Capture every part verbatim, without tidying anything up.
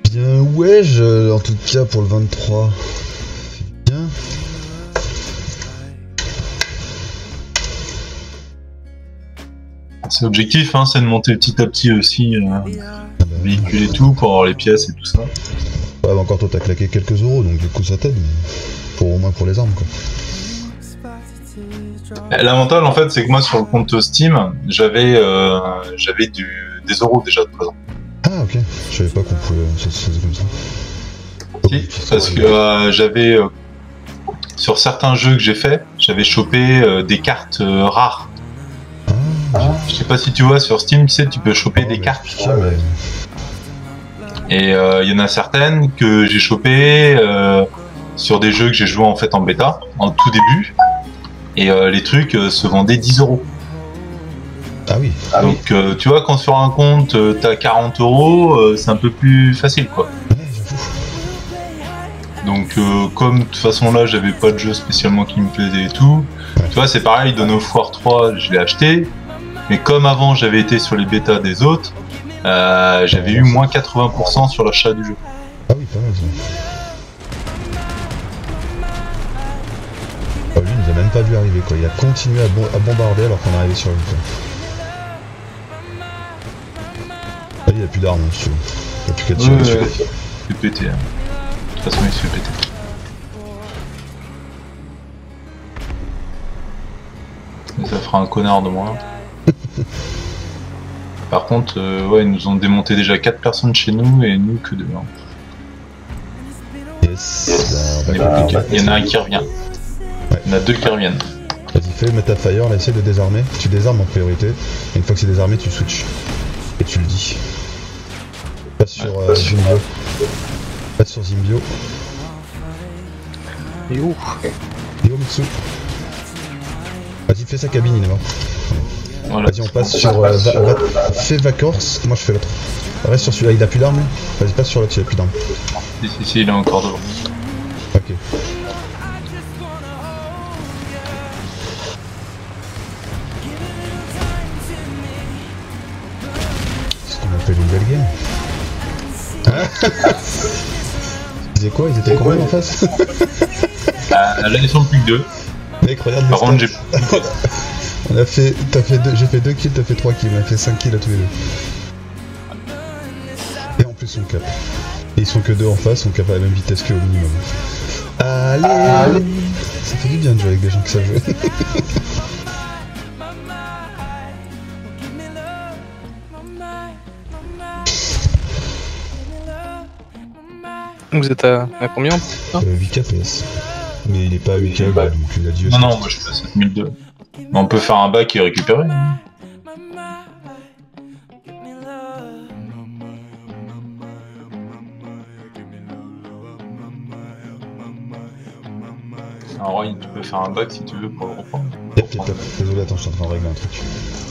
Bien, ouais, je, en tout cas pour le vingt-trois. C'est bien. C'est l'objectif, hein, c'est de monter petit à petit aussi euh, Ah bah, véhicule et tout pour avoir les pièces et tout ça. ouais, bah encore toi t'as claqué quelques euros donc du coup ça t'aide, mais pour, au moins pour les armes quoi. L'avantage en fait c'est que moi sur le compte Steam j'avais euh, j'avais du des euros déjà de présent. Ah ok, je savais pas qu'on pouvait. Ça se faisait comme ça. Si, parce que euh, j'avais euh, sur certains jeux que j'ai fait, j'avais chopé euh, des cartes euh, rares. Ah, Je sais pas si tu vois sur Steam, tu sais, tu peux choper oh, des mais cartes. putain, mais... Et il euh, y en a certaines que j'ai chopées euh, sur des jeux que j'ai joué en fait en bêta, en tout début. Et euh, les trucs euh, se vendaient dix euros. Ah oui. Donc euh, tu vois, quand sur un compte euh, t'as quarante euros, euh, c'est un peu plus facile quoi. Ouais, j'avoue. Donc euh, comme de toute façon là j'avais pas de jeu spécialement qui me plaisait et tout, Ouais. tu vois c'est pareil, Dawn of War trois je l'ai acheté, mais comme avant j'avais été sur les bêtas des autres, euh, j'avais eu moins quatre-vingts pour cent sur l'achat du jeu. Ah oui, pas mal ça. Oh, lui il nous a même pas vu arriver quoi, il a continué à, bon à bombarder alors qu'on est arrivé sur lui quoi. Ah, il a plus d'armes, hein, si tu veux. Il a plus qu'à tirer Ouais, dessus. ouais, il se fait péter. Hein. De toute façon il se fait péter. Et ça fera un connard de moi. Par contre, euh, ouais, ils nous ont démonté déjà quatre personnes chez nous et nous que deux. Hein. Yes. Bah, Il, bah, y bah, il y en a un qui revient. Ouais. Il y en a deux qui reviennent. Vas-y, fais mettre à fire, là, essaie de désarmer. Tu désarmes en priorité. Et une fois que c'est désarmé, tu switches. Et tu le dis. Passe sur Ouais, euh, Zimbio. Passe sur Zimbio. Et où? Yo Mitsu. Vas-y, fais sa cabine, il est mort. Voilà. Vas-y, on passe sur. Euh, va, va, fais Vacorce, moi je fais l'autre. Reste sur celui-là, il a plus d'armes. Vas-y, passe sur l'autre, il a plus d'armes. Si, si, si, il est encore devant. Ok. C'est ce qu'on appelle une belle game. Hein? Tu disais quoi? Ils étaient combien en face? Ah, là, ils sont plus que deux. Mec, regarde les Par contre, j'ai. stats. On a fait. T'as fait deux. J'ai fait deux kills, t'as fait trois kills. On a fait cinq kills à tous les deux. Et en plus, on cap. Et ils sont que deux en face, on cap à la même vitesse qu'au minimum. Allez, Allez. Ça fait du bien de jouer avec des gens qui savent jouer. Vous êtes à, à combien hein euh, huit K P S. Mais il est pas à huit K, donc il a dit aussi. Non, non, moi je suis à sept mille deux. On peut faire un bac et récupérer. Hein. Alors, tu peux faire un bac si tu veux pour le reprendre. Yep, yep, yep. Désolé, attends, je suis en train de régler un truc.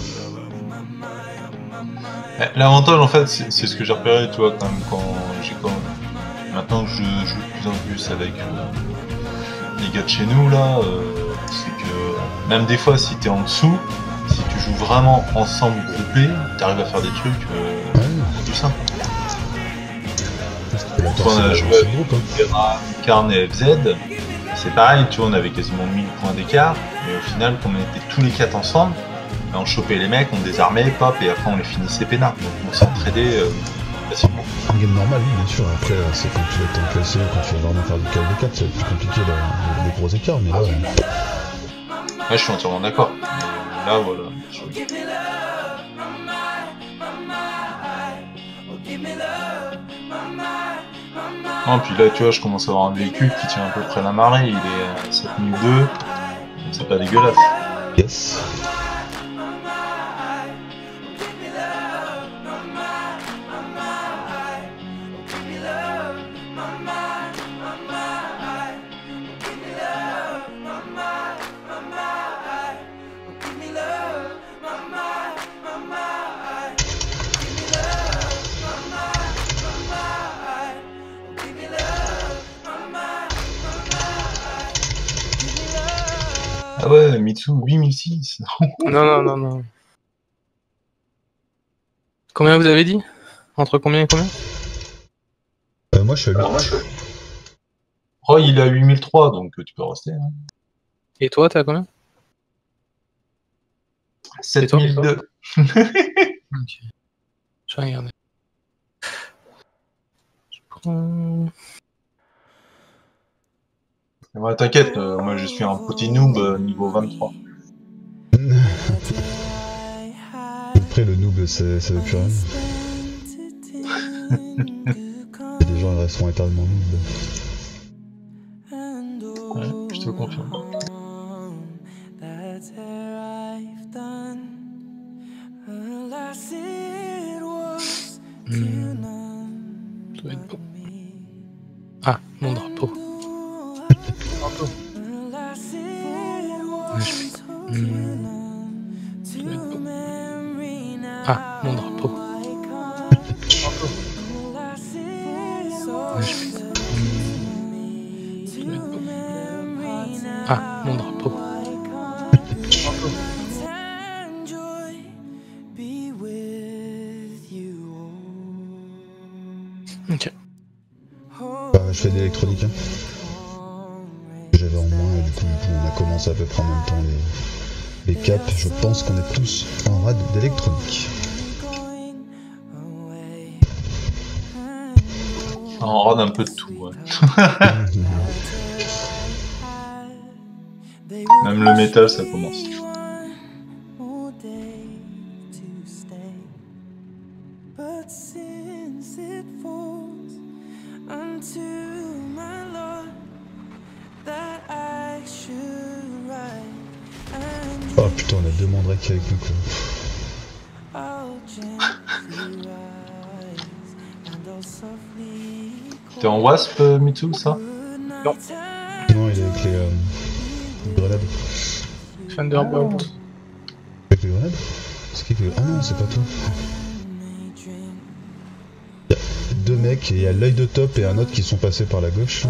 L'avantage en fait, c'est ce que j'ai repéré, tu vois, quand même, quand j'ai quand même... Maintenant que je joue de plus en plus avec euh, les gars de chez nous, là, euh, c'est que même des fois, si t'es en dessous, si tu joues vraiment ensemble, groupé, t'arrives à faire des trucs euh, Ouais. tout simple. Quand on a joué avec groupe, hein. Karn et F Z, c'est pareil, tu vois, on avait quasiment mille points d'écart, mais au final, comme on était tous les quatre ensemble, on chopait les mecs, on désarmait, pop, et après on les finissait peinard. Donc on s'entraidait euh, facilement. En game normal, oui, bien sûr. Après, c'est quand tu vas être classé, quand tu vas vraiment faire du quatre v quatre, c'est plus compliqué de, de, de gros écarts, mais là. Ouais, je suis entièrement d'accord. Là, voilà. Je... Non, puis là, tu vois, je commence à avoir un véhicule qui tient à peu près la marée. Il est à sept mille deux, donc c'est pas dégueulasse. Yes. Ah ouais, Mitsu, huit mille six. Non, non, non, non. Combien vous avez dit? Entre combien et combien? moi je suis à huit. Oh, il est à huit mille trois, donc tu peux rester. Hein. Et toi, t'es à combien? sept mille deux. Ok. Je vais regarder. Je prends... Ouais, t'inquiète, euh, moi je suis un petit noob euh, niveau vingt-trois. Après le noob ça, ça veut plus rien. Et les gens ils resteront éternellement noobs. Ouais, je te confirme. Hmm. Ça doit être beau. Ah, mon drapeau. Drapeau. Ouais, je pique. Hmm. Ça doit être beau. Ah, mon drapeau. Drapeau. Ouais, je pique. Hmm. Ça doit être beau. Ah, mon drapeau. Drapeau. Ok. Bah, je fais de l'électronique. Hein. J'avais en moins et du coup, on a commencé à peu près en même temps les, les caps. Je pense qu'on est tous en rade d'électronique. On rade un peu de tout, ouais. Même le métal, ça commence. Oh putain, on a deux mandrakes avec nous quoi. T'es en wasp, euh, Mitsu, ça? Non. Non, il est avec les, euh, les grenades. Thunderbolt. Avec les grenades? C'est qui que... Ah non, c'est pas toi. Il y a deux mecs et il y a l'œil de top et un autre qui sont passés par la gauche.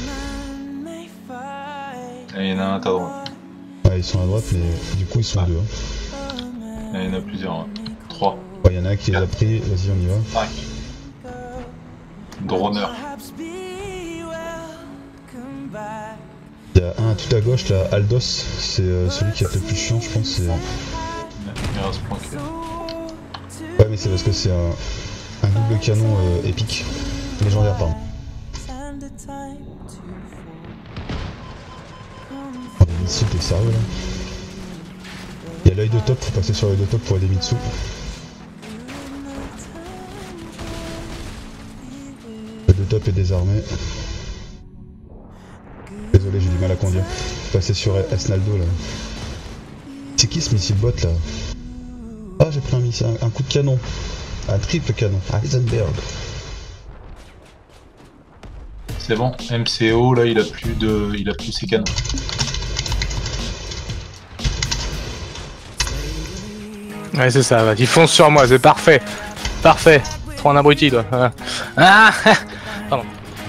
Et il y en a un à ta droite. Ouais, ils sont à droite, mais du coup ils sont Ah. deux. Hein. Et il y en a plusieurs, hein. Trois. Ouais, il y en a un qui les a pris, vas-y, on y va. Cinq. Droneur. Il y a un tout à gauche là, Aldos, c'est euh, celui qui est le plus chiant, je pense. Il reste planqué. Ouais, mais c'est parce que c'est un, un double canon euh, épique. Légendaire, pardon. Oh, des Mitsu, t'es sérieux là? Il y a l'œil de top, faut passer sur l'œil de top pour aider Mitsu. L'œil de top est désarmé. Désolé, j'ai du mal à conduire. Passer sur Esnaldo là. C'est qui ce missile bot là? Ah, j'ai pris un missile, un, un coup de canon. Un triple canon. Heisenberg. C'est bon, M C O là il a plus de. il a plus ses canons. Ouais, c'est ça, il fonce sur moi, c'est parfait. Parfait. Trop un abruti, toi. Ah. Pardon.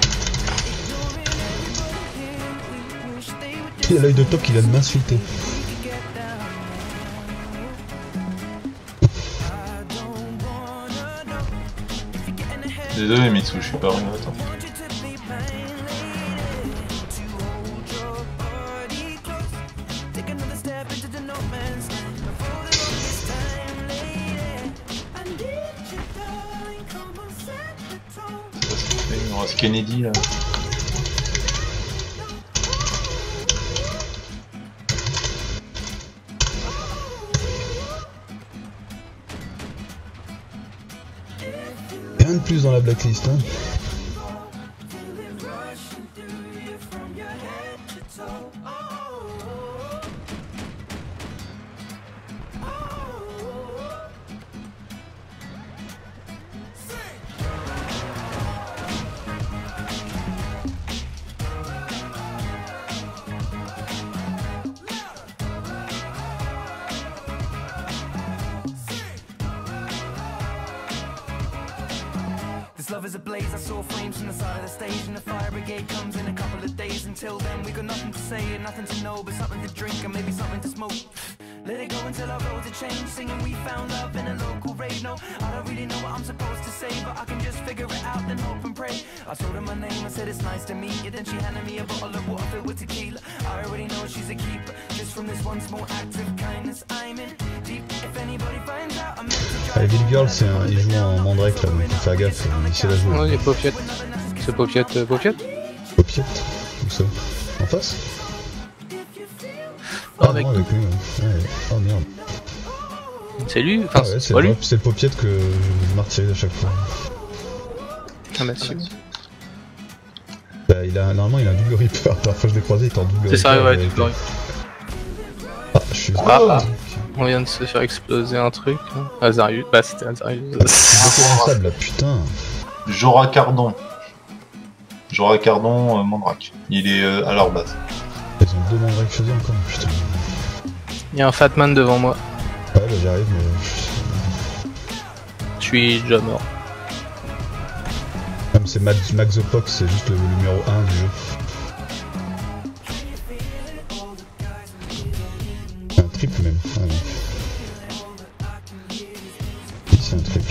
Il a l'œil de top qui vient de m'insulter. Désolé Mitsu, je suis pas revenu à temps. Il nous reste Kennedy là. Rien de plus dans la blacklist, hein. Love is ablaze, I saw flames from the side of the stage, and the fire brigade comes in a couple of days. Until then we got nothing to say and nothing to know, but something to drink and maybe something to smoke. Let it go until our roads are changed, singing we found love in a local raid. No, I don't really know what I'm supposed to say, but I can just figure it out, then hope and pray. I told her my name, I said it's nice to meet you. Then she handed me a bottle of water filled with tequila. I already know she's a keeper. Just from this one small act of kindness, I'm in deep. If anybody finds out, I'm meant to Ah, Evil Girl, c'est un... il joue en Mandrake là, donc il fait gaffe, il sait la jouer. Ouais, il est paupiette. C'est paupiette, euh, paupiette. Paupiette. Où ça? En face? Ah, avec non, avec nous, ouais. Ouais. Oh merde. C'est lui, enfin, Ah ouais, c'est pas lui. c'est le paupiette que je martyrise à chaque fois. Ah bah si. Bah, il a, normalement il a un double Reaper, parfois je l'ai croisé, il est en double Reaper. C'est ça, ouais, avec... double Ah, je suis... Ah, ah. On vient de se faire exploser un truc. Hein. Azarius, bah c'était Azarius. C'est instable là, putain. Jorah Cardon. Jorah Cardon, euh, Mandrake. Il est euh, à leur base. Ils ont deux Mandrake faisés encore, putain. Il y a un Fatman devant moi. Ouais, bah j'arrive, mais... Je suis déjà mort. Comme c'est Max the Pox, c'est juste le numéro un du jeu. C'est un triple même. Ah, non. Oui, c'est un triple.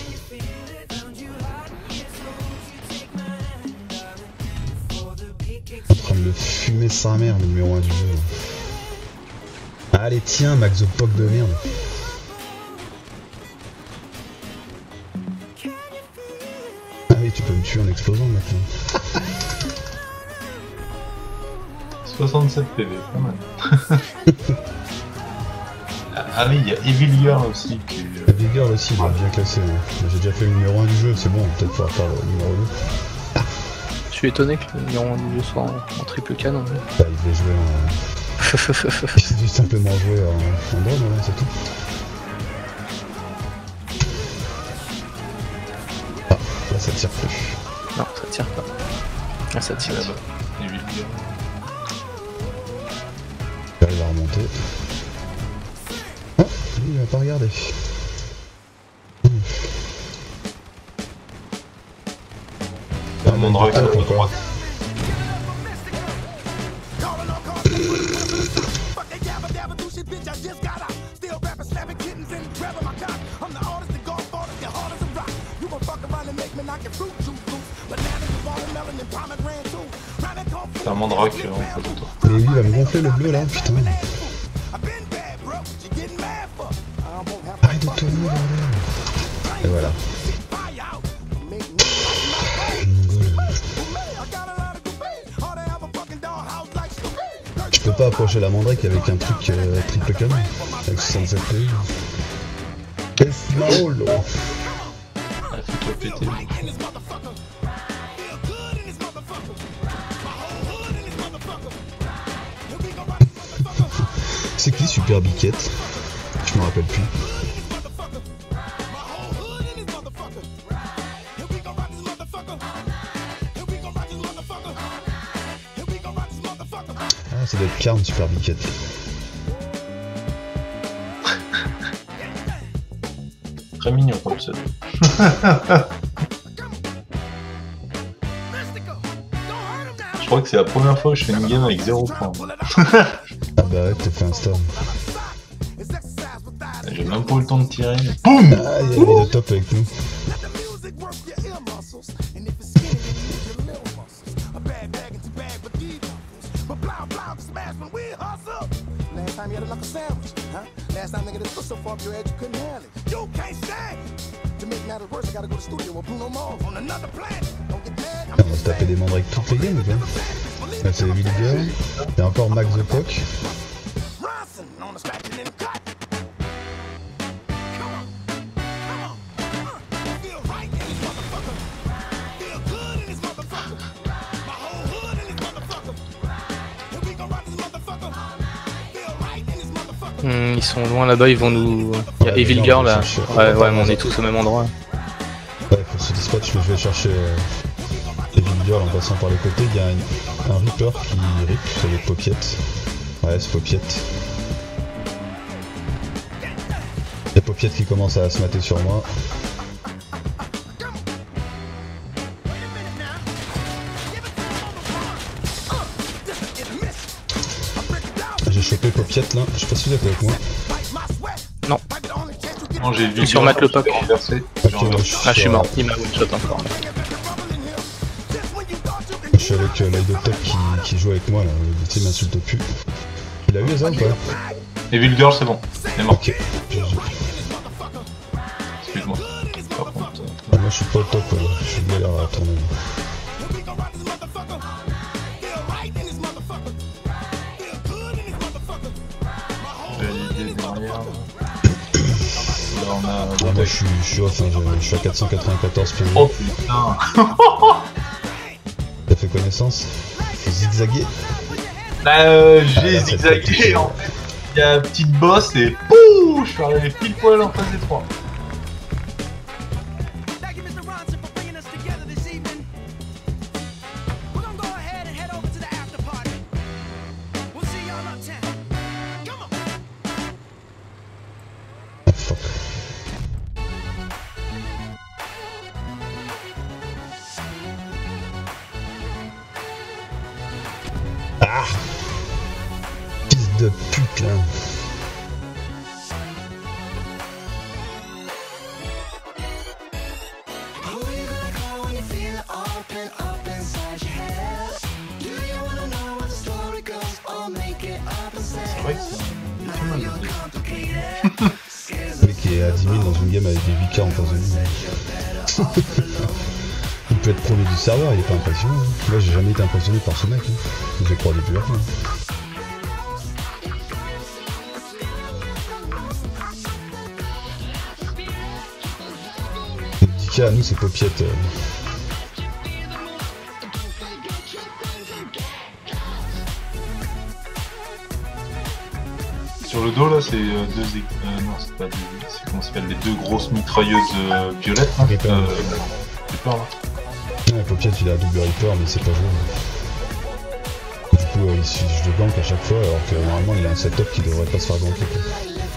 En train de le fumer sa mère, le numéro un du jeu. Allez, tiens, Max the Pox de merde. Ah oui, tu peux me tuer en explosant maintenant. soixante-sept P V, pas mal. Ah oui, il y a Evil Girl aussi qui est... Evil Girl aussi, il est bien classé. Ouais. J'ai déjà fait le numéro un du jeu, c'est bon, peut-être pouvoir faire le numéro deux. Je suis étonné que le numéro un du jeu soit en, en triple canon. Bah, il devait jouer en... il devait simplement jouer en, en drone, ouais, c'est tout. Ah, là ça tire plus. Non, ça tire pas. Ah, ça tire là-bas. Evil Girl. J'arrive à remonter. Ah, lui il va pas regarder. C'est un Mandrake à droite. C'est un Mandrake en face de toi. Mais lui il va me gonfler le bleu là, putain. Arrête de tourner, bordel. Et voilà. Je peux pas approcher la Mandrake avec un truc euh, triple canon, avec soixante-sept P V. Qu'est-ce Maolo? Ah, fais-toi péter. C'est qui Super Biquette? Je me rappelle plus. Ah, ça doit être Karn Super Biquette. Très mignon comme ça. Je crois que c'est la première fois que je fais une game avec zéro point. Ah bah ouais, t'as fait un storm. J'ai même pas eu le temps de tirer. Boum! Ah, il y avait le top avec nous. On va se taper des Mandrake toutes les games, quoi. Là c'est Evil Girl. Il y a encore Max the Pock. Hum, ils sont loin là-bas, ils vont nous... Il y a Ouais, Evil non, Girl on va là. chercher. Ouais, ouais, mais on est tous au même endroit. Ouais, faut se dispatch, mais je vais chercher euh, Evil Girl en passant par les côtés. Il y a un, un Reaper qui rip sur les paupiettes. Ouais, c'est paupiettes. Les paupiettes qui commencent à se mater sur moi. J'ai chopé paupiette là, je sais pas si vous êtes avec moi. Non. Non, j'ai vu. Sur Matt le Pack. Renversé. Ok, J'ai moi, renversé. je suis Ah, je suis sur- mort, il m'a one shot encore. Je suis avec euh, l'œil de top qui, qui joue avec moi là, le team m'insulte plus. Tu l'as vu ça ou pas? Et Vulgar, c'est bon. Il est mort. Ok. G G. Excuse-moi. Par contre. euh, Ah, moi je suis pas au top, ouais. Je suis galère à tourner. Validé derrière. Là, on a. Ah, moi je suis, je suis off, hein, je, je suis à quatre cent quatre-vingt-quatorze P V. Oh putain. T'as fait connaissance? Faut zigzaguer? Bah, euh, Ah, j'ai là, c'est zigzagué pas en fait. Il y a un petit boss et pouh, je suis arrivé pile poil en face des trois. Thank you, Mister Ronson, for bringing us together this evening. We're gonna go ahead and head over to the after party. We'll see y'all uptown. Come on. Ah, fuck. Ah! Fils de pute là! Who you gonna call when you feel it all pent up inside your head? Do you wanna know what the story goes or make it up and say? C'est vrai que c'est un petit mal de Le mec qui est à dix mille dans une game avec des huit K en face de lui. Il peut être premier du serveur, il est pas impressionnant. Hein. Moi j'ai jamais été impressionné par ce mec. Hein. Je crois depuis longtemps. dix K à nous c'est paupiette. Euh... Sur le dos là, c'est euh, deux. é- Euh, non, c'est pas deux. C'est comment ça s'appelle? Les deux grosses mitrailleuses euh, violettes. Hein. Reaper. Euh, Reaper, là. Ouais, paupiette il a un double Reaper mais c'est pas joué. Du coup euh, il se- je le gank à chaque fois alors que normalement il a un setup qui devrait pas se faire ganker. Quoi.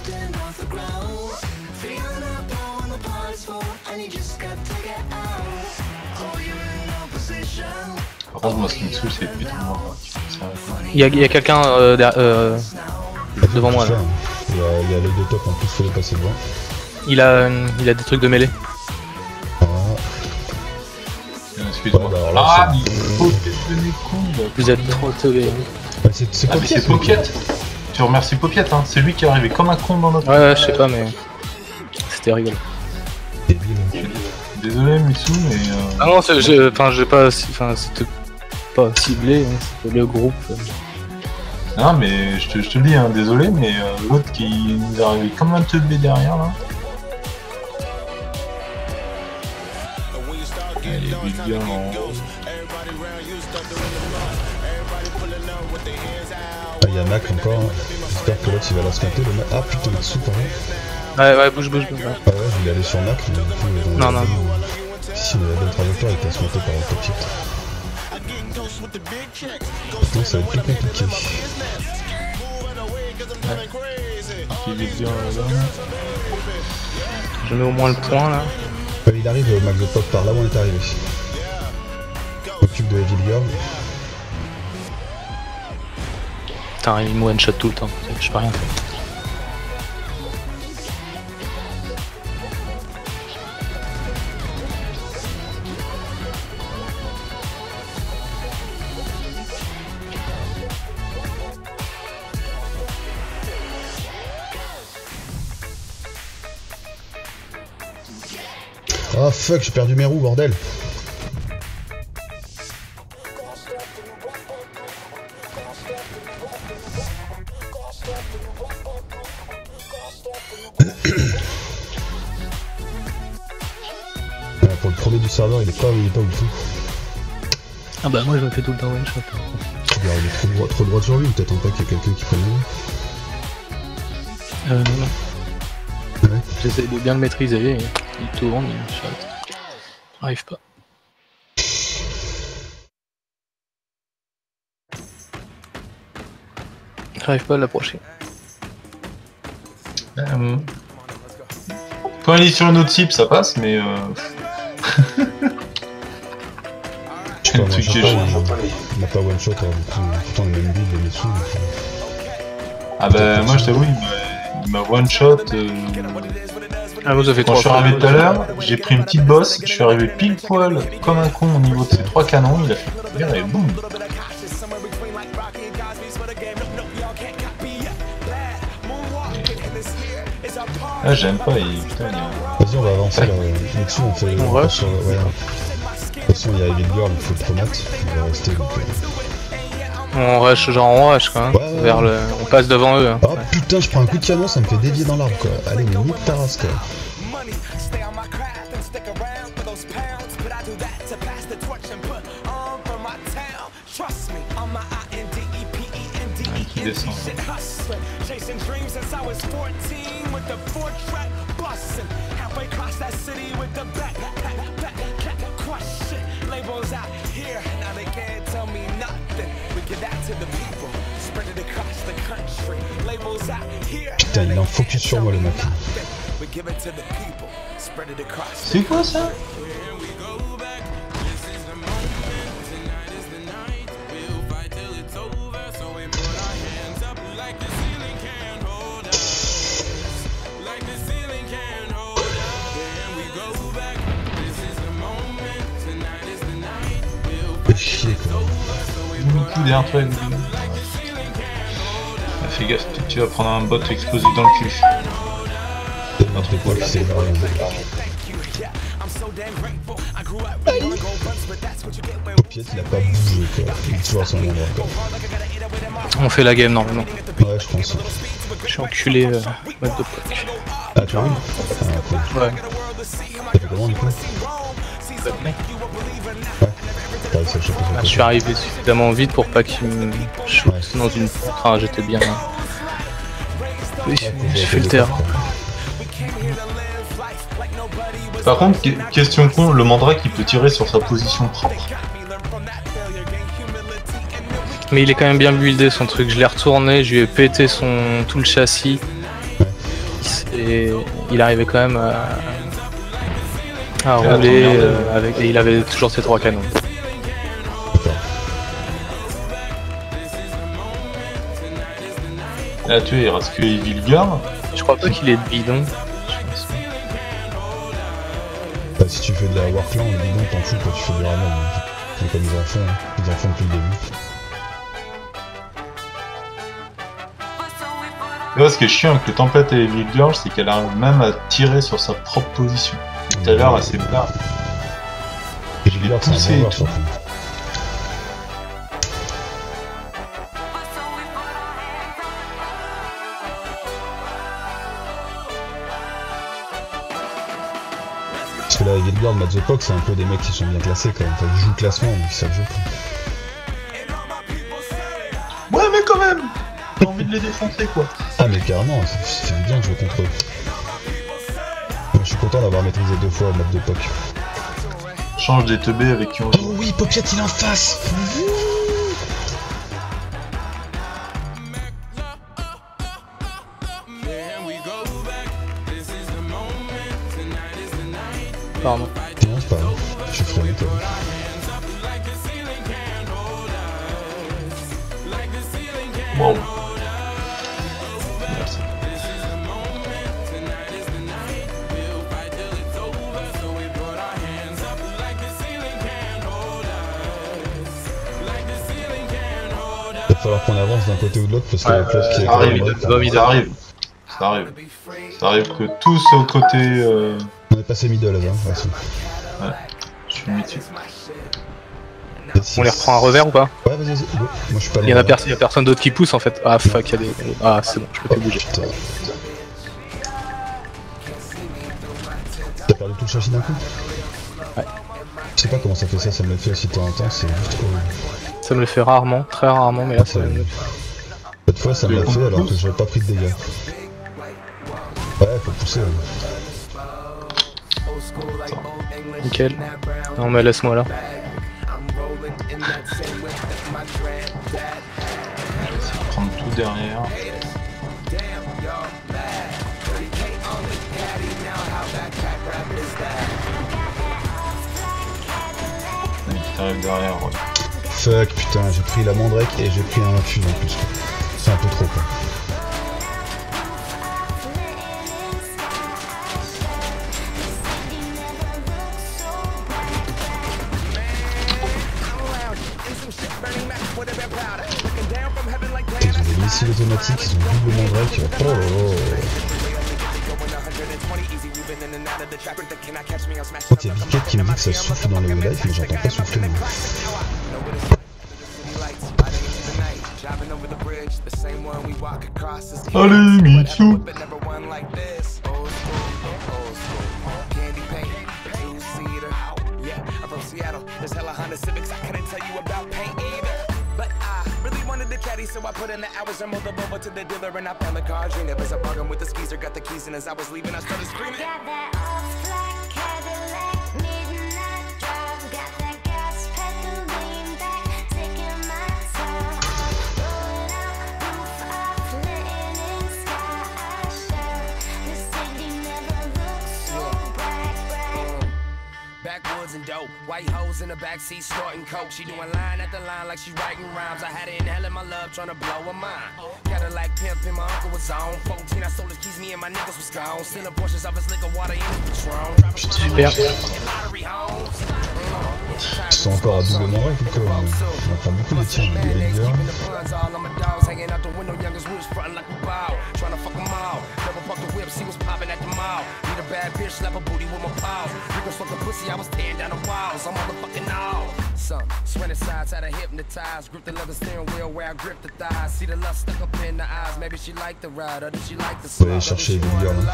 Par contre, moi, ce qui me saoule, c'est putain de moi. qui fait ça, quoi. Il y a, il y a quelqu'un euh, derrière- euh, devant moi là. Il y a il y a l'œil de top en plus, faut les passer devant. Il a, euh, il a des trucs de mêlée. Voilà. Euh, Excuse-moi. Ouais, bah, alors là, Ah, c'est- mais faut que de mes couilles. Vous êtes trop teubés. Bah, c'est c'est Ah, mais c'est Paupiette, Popiette. Tu remercies Popiette, hein. C'est lui qui est arrivé comme un con dans notre. Ouais, ouais, je sais pas, mais c'était rigolo. débile. Désolé, Mitsou, mais. Euh... Ah non, c'est- je- enfin, j'ai pas, enfin, c'était pas ciblé, hein, c'était le groupe. euh. Non, mais je te, je te le dis, hein, désolé, mais euh, l'autre qui nous est arrivé comme un teubé derrière là. Elle est bien en. Ah, il y a Mac encore. Hein. J'espère que l'autre il va la scatter le Mac. Ah putain, il est sous quand même. Ouais, ouais, bouge, bouge, bouge. ouais. Ah ouais, je voulais aller sur Mac, mais du coup. euh, Non, non. Si, mais la bonne trajectoire était squattée par le Paupiette. Maintenant ça va être plus compliqué. Qui est bien là. Je mets au moins le point là. Ouais, il arrive, euh, Mac de Pop, par là où on est arrivé. Occupe de Vilgar. Putain, il me one shot tout le temps, je peux rien faire. Ah fuck, j'ai perdu mes roues, bordel. Ouais, pour le premier du serveur, il est pas, il est pas ouf. Ah bah moi je me fais tout le temps one shot. Alors, il est trop droit, trop droit sur lui, ou t'attends pas qu'il y ait quelqu'un qui prenne le. Euh, non, non. Ouais. J'essaie de bien le maîtriser, il tourne, il me shot. J'arrive pas. J'arrive pas à l'approcher. Euh... Quand il est sur une autre cible, ça passe, mais. Euh... Je sais pas, Le moi, truc je qui est sais pas, chiant. il m'a pas one shot, alors du coup, pourtant les mêmes builds, les Mitsu. donc, euh, Ah bah, moi je t'avoue, il m'a- il m'a one shot. Euh... Ah, vous avez Quand je suis arrivé tout à l'heure, j'ai pris une petite bosse, je suis arrivé pile poil comme un con au niveau de ces trois canons, il a fait bien et boum. Ah j'aime pas, il... putain il y a... Vas-y, on va avancer là. Là-dessus, on fait. On rush. Sur... Ouais. De toute façon, il y a Evil Girl, il faut le promote. Il va rester donc. Euh... On rush, genre on rush quoi. Hein, ouais, ouais, vers ouais. le... On passe devant eux. Hein. Oh putain, je prends un coup de canon, ça me fait dévier dans l'arbre quoi. Allez, mais nique ta race quoi. Qui descend. Putain, il est en focus sur moi le mec. C'est quoi ça? Fais chier quoi. Beaucoup derrière toi. Ah, fais gaffe, peut-être que tu vas prendre un bot explosif dans le cul. C'est notre épaule qui s'est barré. Popiette, il a pas bougé quoi. Il est toujours à son endroit quoi. On fait la game normalement. Ouais, je pense. Je suis enculé, euh, mode de poc. Ah, tu arrives? Ah, cool. Ouais. Ça fait comment du coup? Ouais. T'as réussi à le choper sur le Ah, je côté. suis arrivé suffisamment vite pour pas qu'il me shoot Ouais. dans une porte. Ah, j'étais bien. Oui, Ouais, j'ai faut fait le faire terrain. quoi. Par contre, que- question con, le Mandrake il peut tirer sur sa position propre. Mais il est quand même bien buildé son truc. Je l'ai retourné, je lui ai pété son tout le châssis. Et il arrivait quand même à, à Et rouler attends, euh, avec. Et il avait toujours ses trois canons. D'accord. Là tu es, il reste que Evil Girl. Je crois pas qu'il est bidon. Je pense. Bah, si tu fais de la Warclan, le bidon t'en fous quand tu fais du ramen. Hein. C'est comme ils en font, hein. Ils en font depuis le début. Et ouais, ce qui est chiant avec le Tempête et Evil Girl, c'est qu'elle arrive même à tirer sur sa propre position. Tout à l'heure, elle s'est barrée. Et Evil Girl, c'est poussé un et vendeur tout. surtout. Parce que là, Evil Girl, Mad the Pox, c'est un peu des mecs qui sont bien classés quand même. Enfin, ils jouent le classement, mais ils savent jouer. Ouais, mais quand même, j'ai envie de les défoncer quoi. Ah, mais carrément, ça ça fait du bien de jouer contre eux. Moi, je suis content d'avoir maîtrisé deux fois Mad the Pox. Change des teubés avec qui on joue. Oh oui, Popiette, il est en face. Pardon. Non, c'est pas grave. Je suis freiné, toi. Wow. Il va falloir qu'on avance d'un côté ou de l'autre parce que Ouais, la place qui est ça arrive, quand même- va vite. ça arrive. Ça arrive. Ça arrive que tous au côté. Euh... On est passé middle là, hein, merci. Je suis mis dessus. On les reprend un revers ou pas? Ouais, vas-y, vas-y, go. Moi je suis pas Il y en a, loin, pers- il y a personne d'autre qui pousse en fait. Ah fuck, il y a des. Ah c'est bon, je peux là. plus bouger. Putain. T'as perdu tout le châssis d'un coup? Ouais. Je sais pas comment ça fait ça, ça me le fait aussi de temps en temps, c'est juste horrible. Ça me le fait rarement, très rarement, mais là ça me le fait. Cette fois ça me l'a fait alors que j'avais pas pris de dégâts. Ouais, faut pousser. Hein. Nickel. Non mais laisse-moi là. Je vais essayer de prendre tout derrière. Et qui t'arrive derrière, ouais. Fuck, putain, j'ai pris la mandrake et j'ai pris un infuse en plus. C'est un peu trop quoi. missiles automatiques, ils ont doublement break. Oh là là. Quand il y a Biquette qui me dit que ça souffle dans le live, mais j'entends pas souffler. Mais... Allez, Mitsu. So I put in the hours and rolled over to the dealer and I found the car. Dream was a bargain with the squeezer, got the keys, and as I was leaving, I started screaming. Got that all-black Cadillac, midnight drive, got that gas pedal lean back, taking my time, rolling out, roof off, letting in sky. I shine. The city never looks so bright, bright. Backwoods and dope, white hoes in the backseat snorting coke. She doing line at the line like she writing rhymes. I had it in hell in my love, trying to blow her mind. Cadillac pimpin', my uncle was on. fourteen, I sold his keys, me and my niggas was gone. Stealing Porsches off his liquor, water in his Patron. Super. Ils sont encore à double mon rêve, quoi. On entend beaucoup de tirs, les leaders. Bad bitch, slap a booty with my paws. You can fuck a pussy, I was tearing down the walls. I'm motherfucking all. Some sweating sides had her hypnotized. Grip the leather steering wheel where I grip the thighs. See the lust stuck up in the eyes. Maybe she liked the ride, or did she like the slide? Faut aller chercher les leaders, là.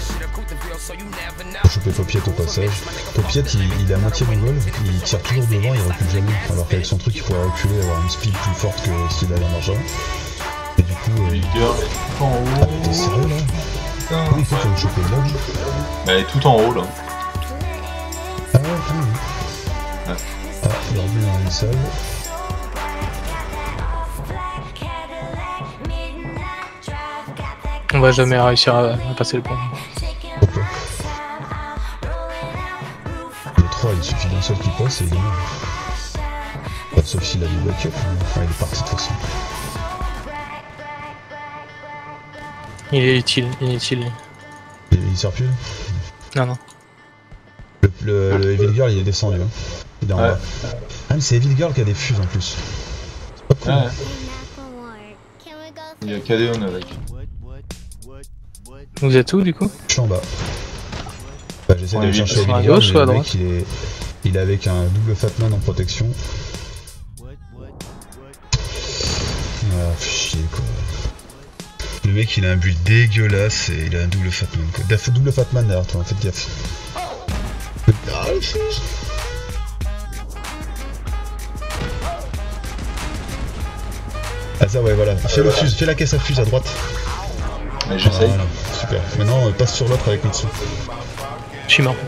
Faut choper Popiette au passage. Popiette, il, il est à moitié mongol. Il tire toujours devant, il recule jamais. Alors qu'avec son truc, il pourrait reculer, avoir une speed plus forte que ce qu'il a dans l'argent. Et du coup, euh... leader en haut. Ah, t'es sérieux là? Oui, il faut que je chope le log. Bah, elle est tout en haut là. Ah ouais, ah oui. Ouais. Ah, il revient dans une salle. On va jamais réussir à, à passer le pont. Pourquoi? Le trois, il suffit d'un seul qui passe et il est mort. Bah, sauf s'il a des backups. Enfin, il est parti de toute façon. Il est utile, inutile. Il, il sert plus? Non, non. Le, le, le Evil Girl, il est descendu. Hein. Il est en ouais. bas. Ah, mais c'est Evil Girl qui a des fuses en plus. C'est pas cool. Ouais. Il y a Cadeon avec. Vous êtes où du coup? Je suis en bas. Bah, j'essaie de chercher Evil à Girl, gauche mais ou à le droite? mec, il est, il est avec un double Fatman en protection. Ah, chier quoi. Le mec il a un build dégueulasse et il a un double Fatman quoi. Daf, double Fatman derrière toi, faites gaffe. Ah ça ouais voilà, fais le fuse, fais la caisse à fuse à droite. Mais j'essaye. Voilà, super. Maintenant passe sur l'autre avec Mitsu. Je suis mort.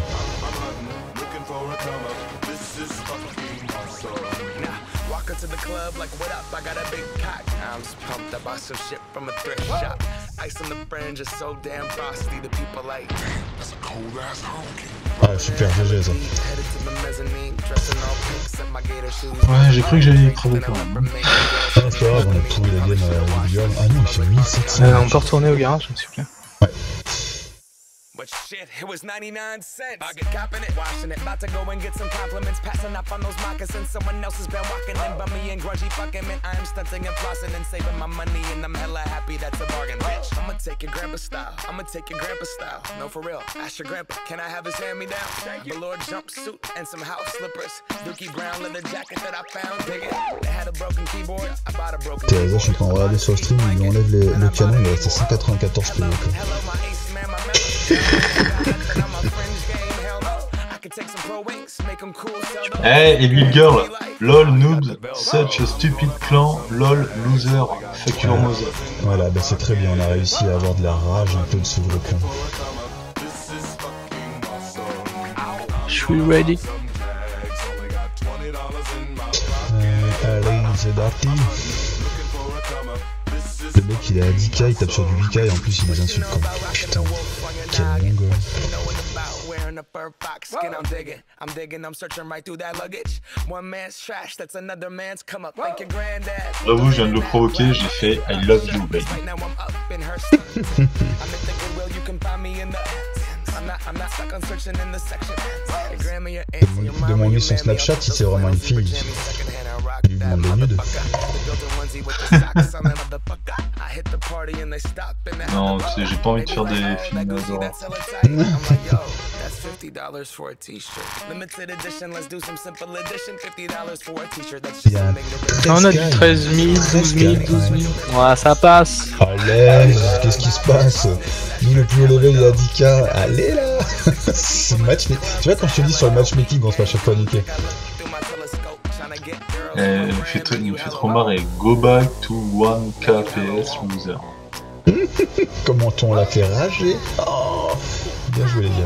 To the club, like what up? I got a big cock. I'm just pumped. I bought some shit from a thrift shop. Ice on the fringe is so damn frosty. The people like that's a cold ass honky. Ah super, G G ça. Ouais, j'ai cru que j'allais écraser quand même. Ah c'est pas grave, on a pourri la game à Evil Girl. Ah non, il fait mille sept cents. Euh, on peut retourner au garage, s'il vous plaît. Ouais. But shit, it was ninety-nine cents. I get copping it, washing it. About to go and get some compliments. Passing up on those moccasins. Someone else has been walking in by me and grungy fucking man. I am stunting and flossing and saving my money. And I'm hella happy that's a bargain, bitch. I'ma take your grandpa style. I'ma take your grandpa style. No, for real. Ask your grandpa, can I have his hand me down? Velour jumpsuit and some house slippers. Dookie brown leather jacket that I found. Dig it. They had a broken keyboard. I bought a broken keyboard. Je suis en train de regarder sur le stream, il lui enlève les, le canon, il reste à cent quatre-vingt-quatorze P V. Hey, Evil Girl, lol, noob, such a stupid clan, lol, loser, fuck your mother. Voilà, bah c'est très bien, on a réussi à avoir de la rage un peu dessous le clan. Je suis ready. Euh, allez, c'est parti. Le mec il est à dix K, il tape sur du huit K et en plus il les insulte quoi. Putain, quel mongol. J'avoue, je viens de le provoquer, j'ai fait I love you, baby. Demandez son Snapchat si c'est vraiment une fille. demande le nude. Non, tu sais, j'ai pas envie de faire des films d'horreur. Il y a un On a du treize mille, douze mille, douze mille. Ouais, ça passe. Allez, qu'est-ce qui se passe? Nous, le plus haut level, il est à dix K. Allez là. C'est le matchmaking. Tu vois, quand je te dis sur le matchmaking, on se fait à chaque fois niquer. Eh, il me fait, trop- il me fait trop marrer. Go back to one K P S loser. Comment on l'a fait rager? Oh, bien joué, les gars.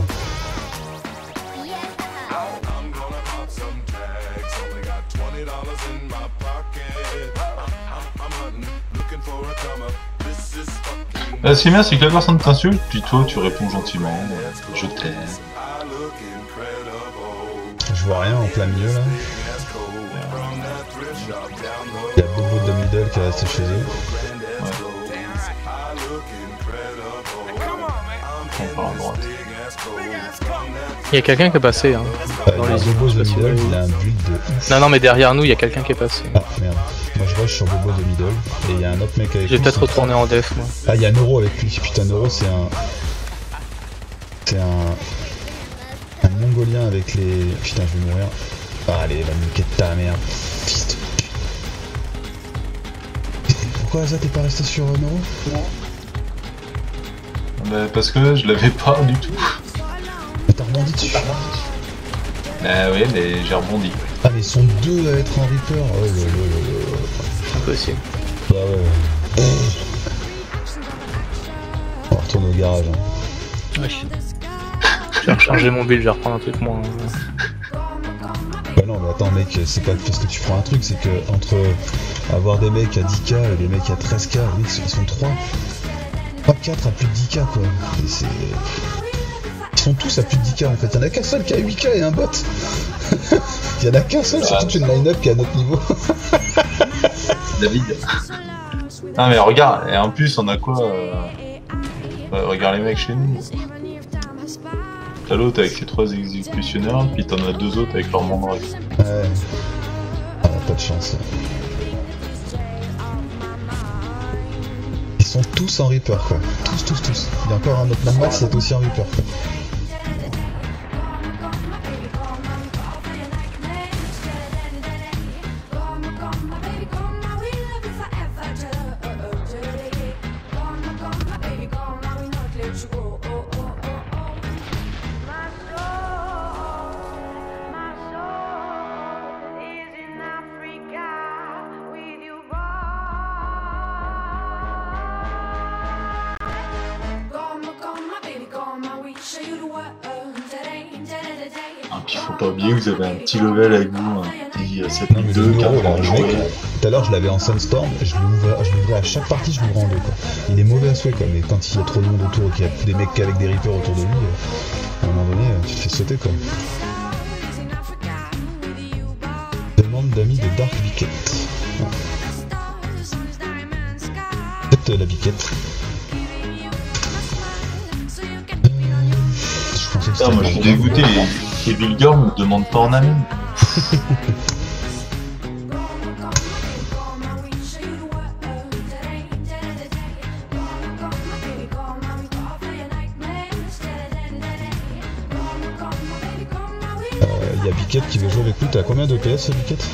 Euh, ce qui est bien, c'est que la personne t'insulte, puis toi tu réponds gentiment. euh, Je t'aime. Je vois rien en plein milieu là. Il y a Bobo de Middle qui est resté chez eux. On part à droite. Il y a quelqu'un qui est passé. Hein. Euh, Dans le les Bobo je de sais pas si Middle, vous- il a un build de ouf. Non, non, mais derrière nous, il y a quelqu'un qui est passé. Ah merde. Moi je rush sur Bobo de Middle et il y a un autre mec avec J'ai lui. peut-être c'est- retourné en def, moi. Ah, il y a Neuro avec lui. Putain, Neuro c'est un. C'est un. Un mongolien avec les. Putain, je vais mourir. Ah, allez, va me niquer de ta merde. Fils de pute. Pourquoi ça t'es pas resté sur euh, Neuro? Bah, parce que je l'avais pas du tout. Mais t'as rebondi dessus. Bah oui, mais j'ai rebondi. Ah, mais ils sont deux à être en Reaper. Oh là là là là. Impossible. Bah ouais. On retourne au garage. Hein. Ouais. Je vais changer mon build, je vais reprendre un truc moins. Bah non, mais attends, mec, c'est pas parce que tu prends un truc, c'est que entre avoir des mecs à dix K et des mecs à treize K, oui, ils sont trois. Pas quatre à plus de dix K, quoi. Et c'est. Ils sont tous à plus de dix K en fait. Y'en a qu'un seul qui a huit K et un bot. Y'en a qu'un seul sur toute une line-up qui est à notre niveau. David. Ah mais regarde, et en plus on a quoi euh... euh, regarde les mecs chez nous. T'as l'autre avec ses trois exécutionnaires, puis t'en as deux autres avec leur mandrake. Ouais. Ah, pas de chance. Ils sont tous en Reaper, quoi. Tous, tous, tous. Il y a encore un autre man max qui est aussi en Reaper, quoi. Ah, puis faut pas oublier que vous avez un petit level avec vous, un petit euh, sept Non, mais mille deux le qui a Neuro, là, pas le joué. mec, tout à l'heure je l'avais en Sunstorm, je l'ouvrais, je l'ouvrais à chaque partie, je l'ouvrais en deux, quoi. Il est mauvais à souhait, quoi, mais quand il y a trop de monde autour et qu'il y a des mecs avec des Reapers autour de lui, euh, à un moment donné, euh, tu te fais sauter, quoi. Demande d'amis de Dark Biquette. Peut-être euh, la Biquette. Euh, je pensais que Putain, moi je suis dégoûté, les, les Bulgares me demandent pas en ami. Il y a Biquette qui veut jouer avec lui, t'as combien de P S Biquette?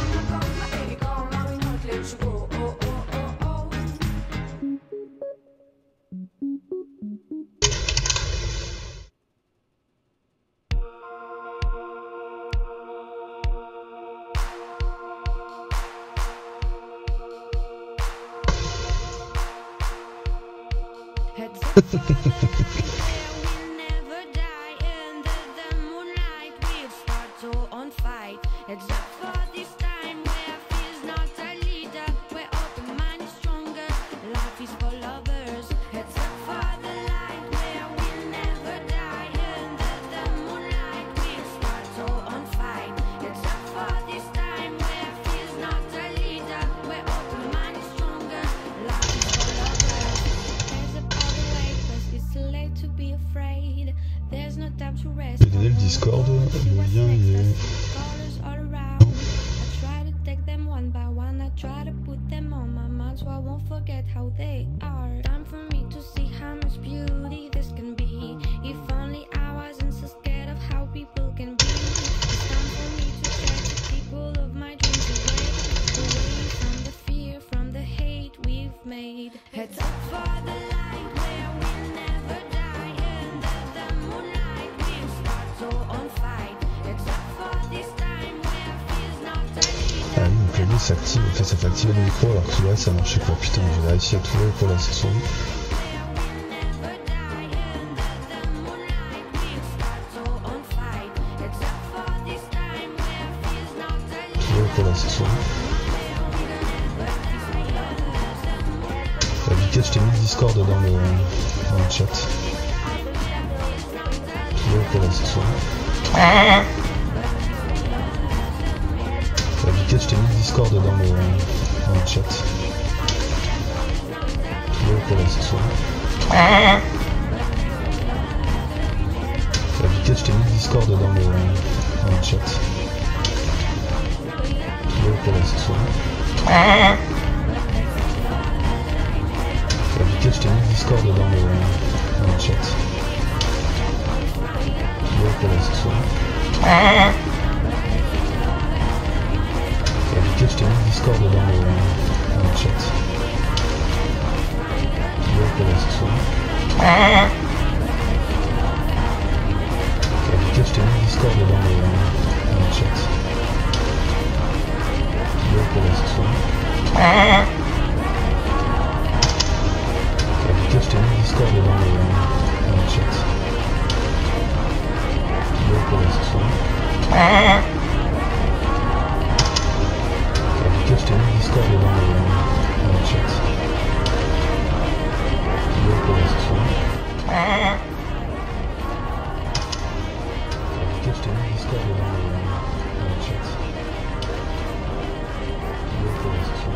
J'ai donné le Discord, le lien il est... Non. s'active, en fait ça fait activer le micro alors que là ça marchait pas. Putain, j'ai réussi à trouver pour la session. Trouver pour la session. La Viquette, je t'ai mis le Discord dans le, dans le chat. Trouver pour la session. La Viquette, je t'ai mis le Discord dans le, dans le chat. Trouver pour la session. La Viquette, je t'ai mis le Discord dans le, dans le chat. Trouver pour la session. La Viquette, je t'ai mis le Discord dans le, dans le chat. Trouver pour la session. La Viquette, je t'ai mis le Discord dans le, dans le chat. Trouver pour la session. La Viquette, je t'ai mis le Discord dans le, dans le chat. Trouver pour la session. La Viquette, je t'ai mis le Discord dans le, dans le chat. Trouver pour la session. La Viquette, je t'ai mis le Discord dans le, dans le chat. Trouver pour la session. La Viquette, je t'ai mis le Discord dans le, dans le chat. Trouver pour la session.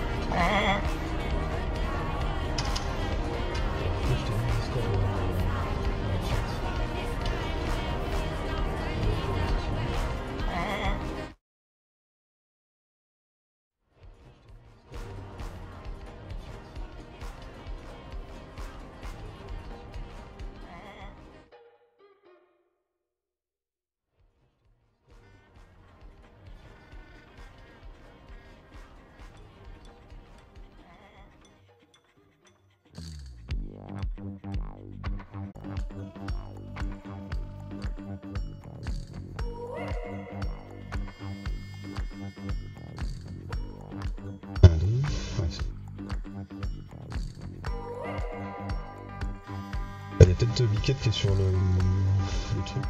Il y a peut-être Viquette qui est sur le, le truc.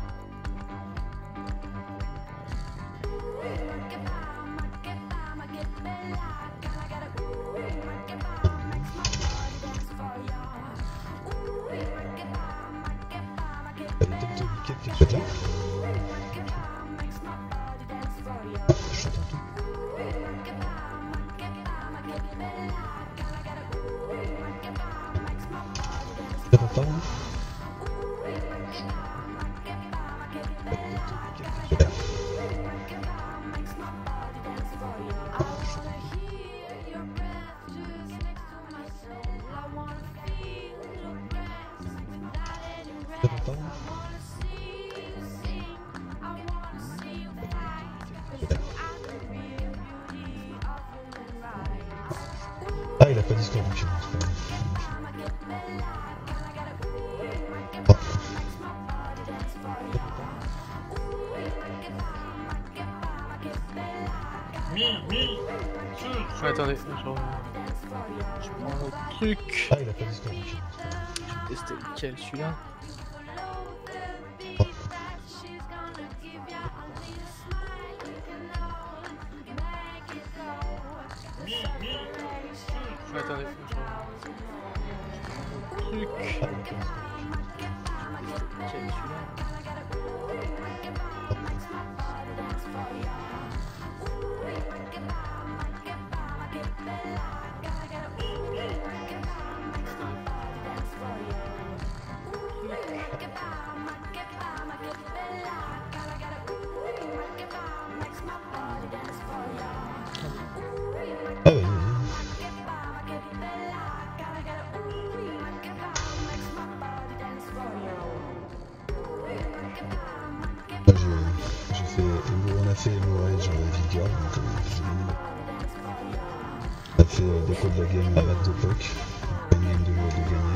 Il y a peut-être Viquette qui est sur là. Je t'entends tout. Ça va pas, hein? Ah, il a pas Discord, donc c'est pas grave. Mi, mi, ouais, attendez, je, je prends un autre truc. Ah, il a pas Discord, donc c'est pas grave. Je vais tester lequel, celui-là. Ouais, attendez, je, je prends un autre truc. Je vais tester lequel, celui-là. Ah ouais, ouais, ouais. Moi, j'ai j'ai fait, on a fait Hemorrhage sur la Vigor, donc euh, j'ai gagné. On a fait euh, déco de la game à Back de Puck, pas une game de, de gagner.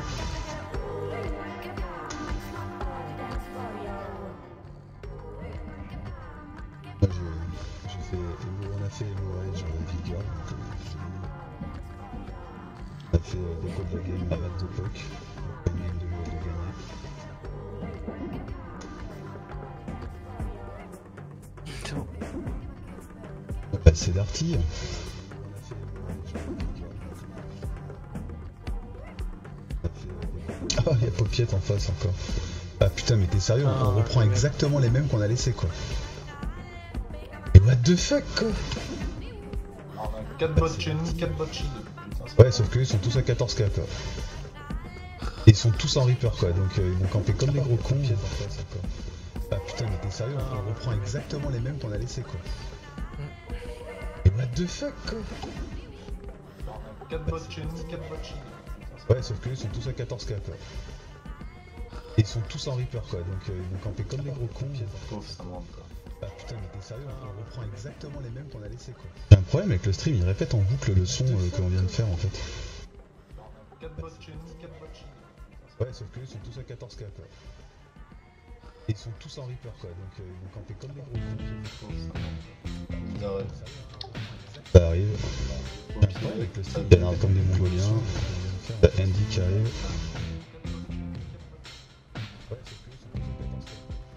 Moi, j'ai j'ai fait, on a a fait Low Rage, Vigor, donc euh, on a fait euh, des codes de la game, la map de P O C, une game de, de gagner. C'est bon. Bah, c'est Darty. Ah, y'a Popiette en face encore. Ah putain, mais t'es sérieux, Ah, on reprend ouais. exactement les mêmes qu'on a laissé quoi. Et what the fuck quoi. Alors, on a quatre bots chez nous, quatre bots chez eux. Putain, c'est Ouais, sauf que ils sont tous à quatorze K quoi. Et ils sont tous en Reaper quoi, donc euh, ils vont camper comme des gros cons. Ah putain, mais t'es sérieux, on reprend exactement les mêmes qu'on a laissé quoi. Et what the fuck quoi. Alors, on a quatre bots chez nous, quatre bots chez eux. Ouais, sauf que ils sont tous à quatorze K quoi. Et ils sont tous en Reaper quoi, donc euh, ils vont camper comme des gros cons. Pauvre, ça monte quoi. Ah putain, mais t'es sérieux, on reprend exactement les mêmes qu'on a laissé quoi. J'ai un problème avec le stream, il répète en boucle le son euh, que l'on vient de faire en fait. Alors, on a quatre bots chez nous, quatre bots chez eux. Ouais, sauf que ils sont tous à quatorze K quoi. Et ils sont tous en Reaper quoi, donc euh, ils vont camper comme des gros cons. Pauvre, ça monte quoi. Ils arrêtent. Ça arrive. J'ai un problème avec le stream, il y en a comme des mongoliens. T'as Andy qui arrive. Ouais, sauf que ils sont tous à quatorze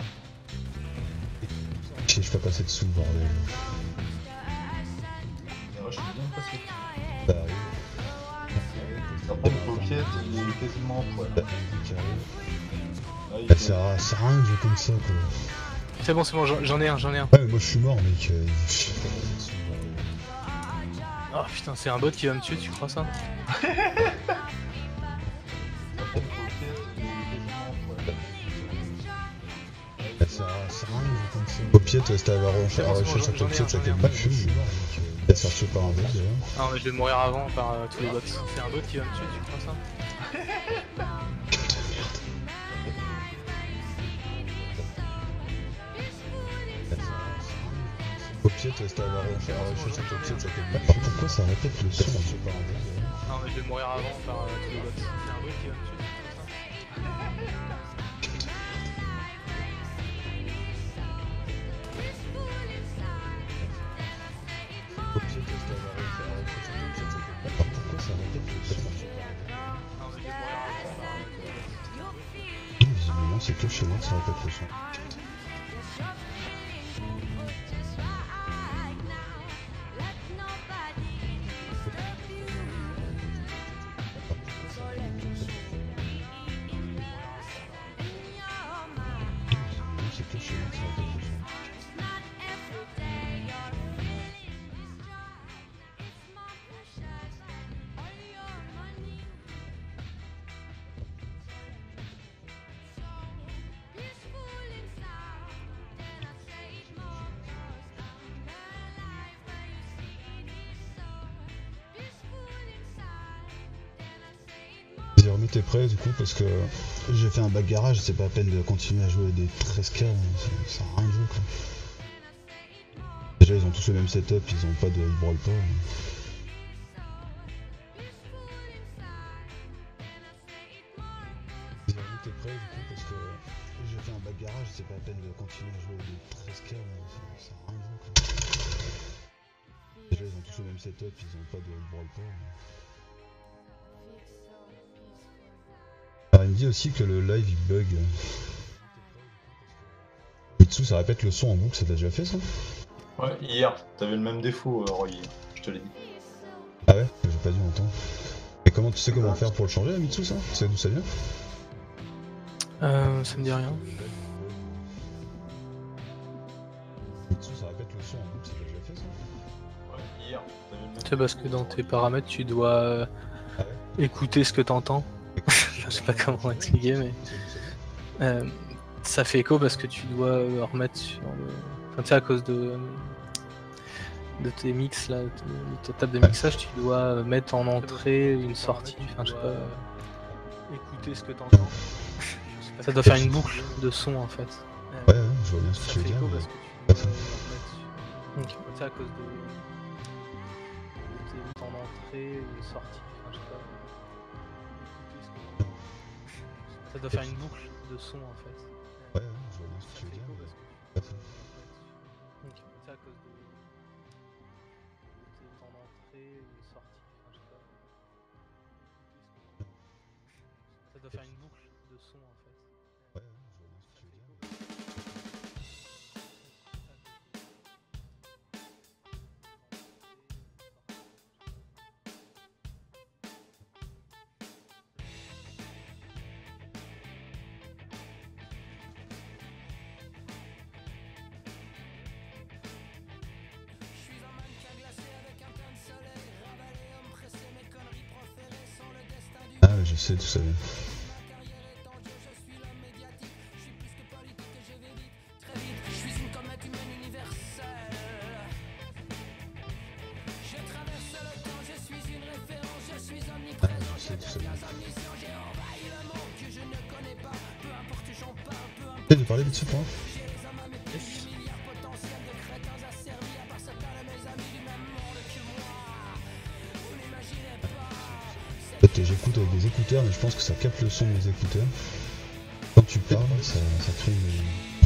K. Je suis pas passé dessous le bordel. Moi, je suis bien passé. Ça arrive. Par contre, le Popiette, il est quasiment en poil. T'as Andy qui arrive. Là, il Ça fait- sert à ça sert à rien de jouer comme ça quoi. C'est bon, c'est bon, j'en j'en ai un, j'en ai un. Ouais, mais moi je suis mort mec. euh, je suis pas passé dessous le bordel. Oh putain, c'est un bot qui va me tuer, tu crois ça? Par contre, le Popiette, il est quasiment en poil. Ça sert à ça sert à rien de jouer comme ça. Popiette, ouais, c'était à la recherche C'est bon, c'est bon, sur j'en ai un, Popiette, ça j'en ai fait un. pas de feu. Il va se faire tuer par un bug d'ailleurs. Non, mais je vais mourir avant par euh, tous les bots. C'est un bot qui va me tuer, tu crois ça? Popiette, ouais, c'était à la recherche sur Popiette, ça fait pas de feu. Pourquoi ça répète le son par un bug d'ailleurs? Non, mais je vais mourir avant par euh, tous les bots. C'est un bot qui va me tuer, tu crois ça? Popiette, ouais, c'était à la recherche sur Popiette, ça fait pas de feu. Pourquoi ça répète le son par un bug d'ailleurs? Non, mais je vais mourir avant par euh, tous les bots. Visiblement, c'est que chez moi que ça répète le son. Visiblement, c'est que chez moi que ça répète le son. Vas-y, remets tes prêts du coup parce que j'ai fait un bac garage, c'est pas la peine de continuer à jouer des treize K, ça ça sert à rien de jouer quoi. Déjà ils ont tous le même setup, ils ont pas de ils brawl pas. Vas-y, remets tes prêts du coup parce que j'ai fait un bac garage, c'est pas la peine de continuer à jouer des treize K, ça ça sert à rien de jouer quoi. Déjà ils ont tous le même setup, ils ont pas de ils brawl pas. Alors il me dit aussi que le live il bug. Mitsu ça répète le son en boucle, ça t'a déjà fait ça? Ouais, hier, t'avais le même défaut, euh, Roy, je te l'ai dit. Ah ouais? J'ai pas dû entendre. Et comment tu sais comment faire pour le changer à Mitsu ça? Tu sais d'où ça vient? Euh, ça me dit rien. Mitsu ça répète le son en boucle, ça t'a déjà fait ça? Ouais, hier, t'avais le même C'est parce que dans tes paramètres, tu dois euh, Ah ouais? écouter ce que t'entends. Je sais pas comment expliquer, mais euh, ça fait écho parce que tu dois euh, remettre sur le. Enfin, tu sais, à cause de, de tes mix là, de ta table de mixage, tu dois euh, mettre en entrée une sortie. Enfin, je sais pas. euh, écouter ce que t'entends. Ça doit faire une boucle de son en fait. Euh, Ouais, ouais, je vois bien ce ça que tu veux fait dire. écho mais- parce que pas tu ça. dois remettre sur. Donc, tu sais, à cause de, de tes en entrée, une sortie. Enfin, je sais pas. Écouter ce que t'entends. Ça doit faire une boucle de son en fait. Ouais, ouais, je vois bien ce que Ça tu veux fait dire. écho mais parce que tu pas ça. Donc, c'est à cause de, de entrée, une sortie, enfin je sais pas. Ça doit faire une boucle de son en fait. Ouais, ouais, je vois bien ce que tu veux dire. Ah, je sais, tout ça. De parler de ce point. En fait, j'écoute avec des écouteurs, mais je pense que ça capte le son de mes écouteurs. Quand tu parles, ça, ça crée une...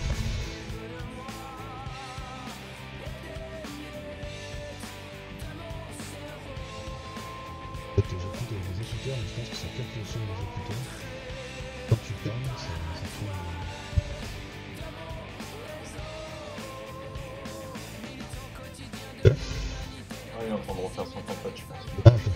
En fait, j'écoute avec des écouteurs, mais je pense que ça capte le son de mes écouteurs. Quand tu parles, ça, ça crée une... Ah, il est en train de refaire son tempête, je pense. Ah, ok.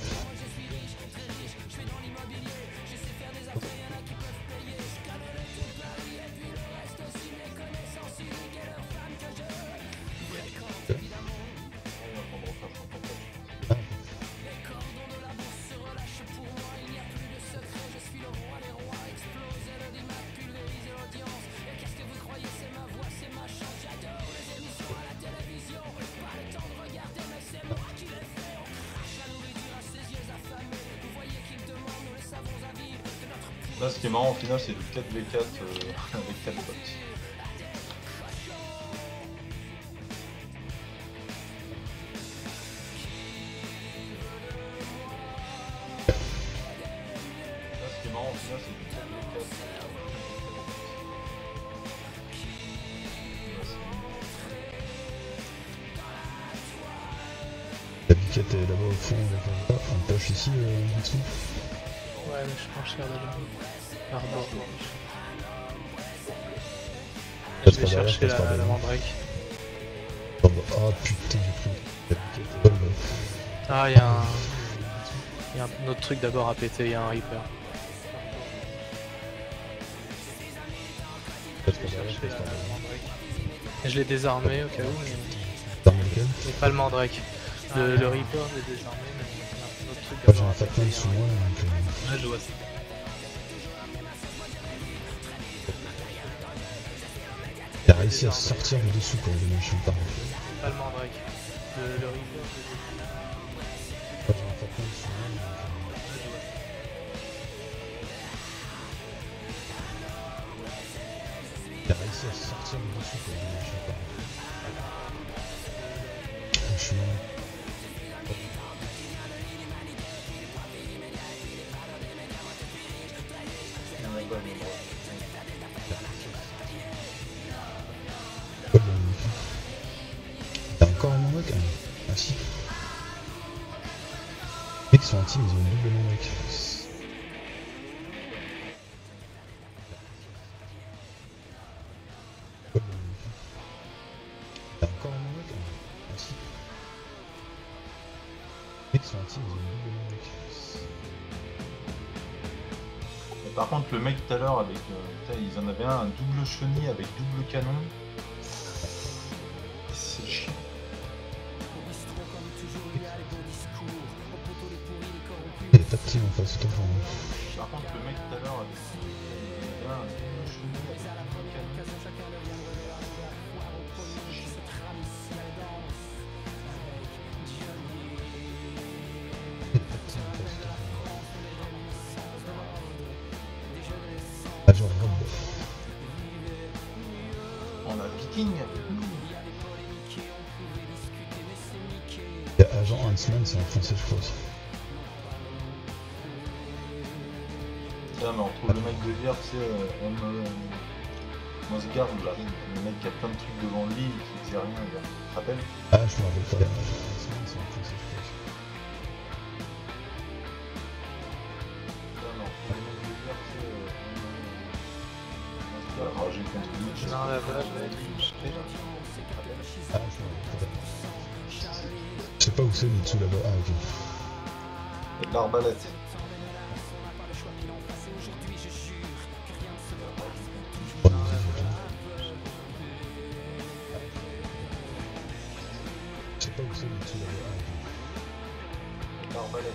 Là, ce qui est marrant au final, c'est du quatre v quatre euh, avec quatre bots. Là, ce qui est marrant au final, c'est du quatre v quatre avec quatre bots. La biquette est là-bas au fond avec un... On pêche ici, euh, en dessous. Ouais, mais je pense cher déjà. Par bord. Je vais chercher la, la mandrake. Oh, bah, oh putain, j'ai pris la biquette. Oh, bah. Ah, il y a un. Il y a un autre truc d'abord à péter, il y a un Reaper. Je vais chercher la, la mandrake. Et je l'ai désarmé au cas où, mais. T'armes lequel? Mais pas le mandrake. Le, le Reaper, je l'ai désarmé, mais il y a un autre truc Moi j'ai d'abord un à péter. Fatman sous moi, donc... Euh... Ouais, je vois ça. Il a réussi à sortir du dessous quand même, je suis pas. Pas le mandrake. Le, le Reaper, je l'ai désarmé. Moi j'ai un Fatman sous moi, donc... Euh... Il a réussi à sortir du dessous quand même, je suis pas. Je suis mort. T'as encore un non-mec? Ah si. Les mecs qui sont en team, ils ont une double non-mec. T'as encore un non-mec? Ah si. Les mecs qui sont en team, ils ont une double non-mec. Par contre, le mec tout à l'heure, avec, euh, ils en avaient un, un double chenille avec double canon. C'est chiant. Il y a pas de team en face, c'est fort. Par contre, le mec tout à l'heure, avec il avait un double chenille avec double canon. Agent Rob. On a Viking. Il y a Agent Huntsman, c'est en français, je crois aussi. Là, mais on trouve le mec de Vire, tu sais, euh, M. Euh, Mosgard, là, le mec qui a plein de trucs devant lui et qui faisait rien, il te rappelles? Ah, je me rappelle pas. Agent Huntsman, c'est en français, je crois aussi. Non, là-bas, je vais être jeté. Ah, je sais pas où c'est, Mitsu là-bas. Ah, ok. Et de l'arbalète. Oh, non, c'est bien. Je sais pas où c'est, Mitsu là-bas. Ah, ok. Et de l'arbalète.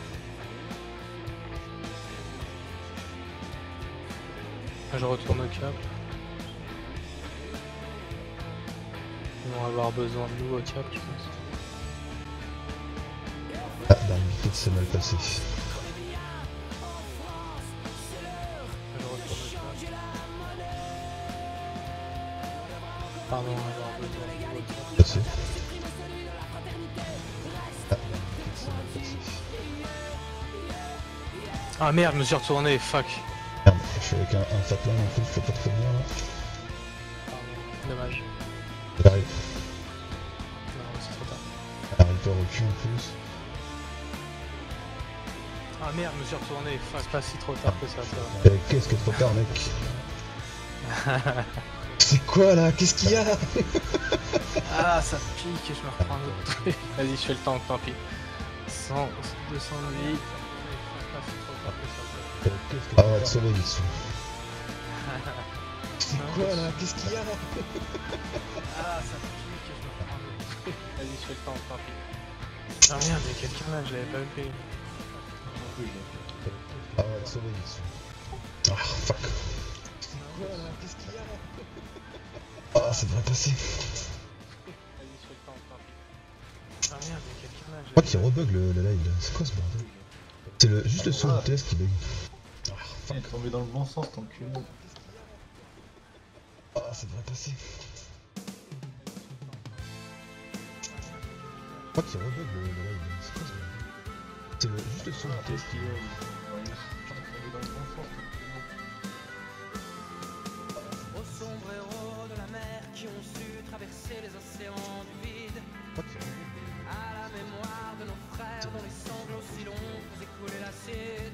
Je retourne au cap. Ils vont avoir besoin de nous au cap, je pense. Ah, dernière vitesse, c'est mal passé. Je retourne au cap. Pardon, on va avoir besoin de nous au cap. Passé. Ah, dernière vitesse, c'est mal passé. Ah merde, je me suis retourné, fuck. Merde, je suis avec un, un fat line en plus, je fais pas très bien là. Pardon, dommage. J'arrive. Non, c'est trop tard. Un Reaper au cul en plus. Ah merde, je me suis retourné, fuck. C'est pas si trop tard que ça, ça va. Euh, Qu'est-ce que trop tard, mec? C'est quoi là? Qu'est-ce qu'il y a? Ah, ça pique et je me reprends un autre truc. Vas-y, je fais le tank, tant pis. cent, deux cents de vie. C'est pas si trop tard que ça, ça va. Euh, qu'est-ce que Ah, on va te sauver, Mitsu. C'est quoi là? Qu'est-ce qu'il y a? Ah, ça pique et je me reprends un autre truc. Vas-y, je fais le tank, tant pis. Ah merde, il y a quelqu'un là, je l'avais pas vu. Ah, on va te sauver, Mitsu. Ah, fuck. C'est quoi là? Qu'est-ce qu'il y a? Ah, ça devrait passer. Vas-y, je fais le tank, tant pis. Ah merde, il y a quelqu'un là, je Je crois l'avais qu'il rebug le, le live là. C'est quoi ce bordel? C'est le, juste le son de test qui bug. Ah, Il est tombé dans le bon sens, ton cul. ah, ça devrait passer. Je crois qu'il rebug le, le live là. C'est quoi ce bordel? C'est le, juste le son de test qui bug. Aux sombres héros de la mer qui ont su traverser les océans du vide, Je crois qu'il rebug. à la mémoire de nos frères dont les sanglots si longs faisaient couler l'acide.